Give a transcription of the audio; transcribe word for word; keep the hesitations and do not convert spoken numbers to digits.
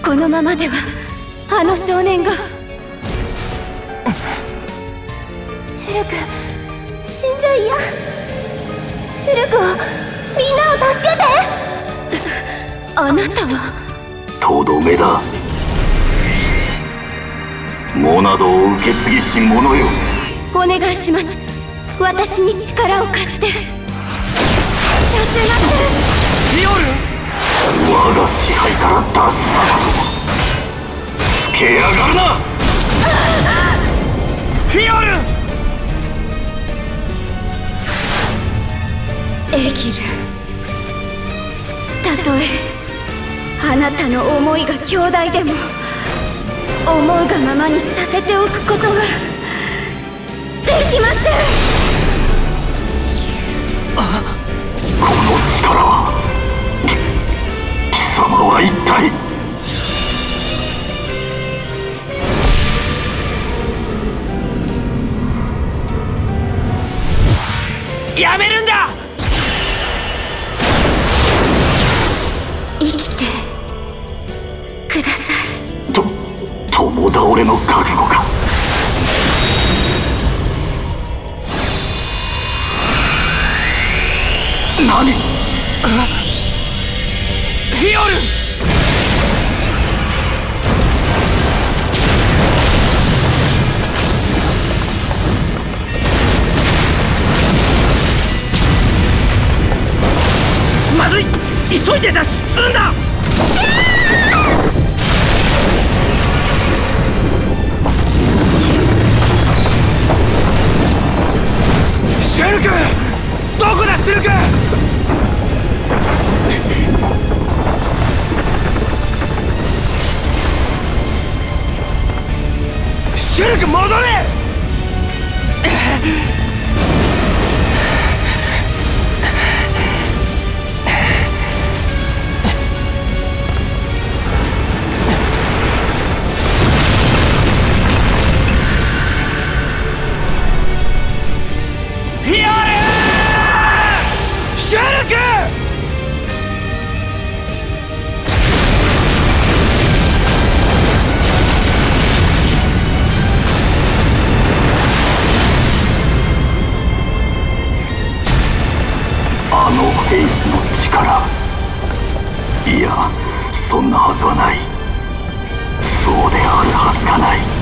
このままではあの少年が。シュルク、死んじゃいや。シュルクを、みんなを助けて。あなたはとどめだ。モナドを受け継ぎし者よ。 お願いします。私に力を貸して。させません。 リオル、 我が支配から脱したなどつけやがるな。 フィオル。 エギル、たとえあなたの思いが強大でも思うがままにさせておくことはできません。 この力は貴様は一体。 やめるんだ。 生きてください。 と共倒れの覚悟か。何？ フィオル。まずい、急いで脱出するんだ。シュルク、どこだシュルク。シュルク、戻れ。 あのフェイスの力、いやそんなはずはない。そうであるはずがない。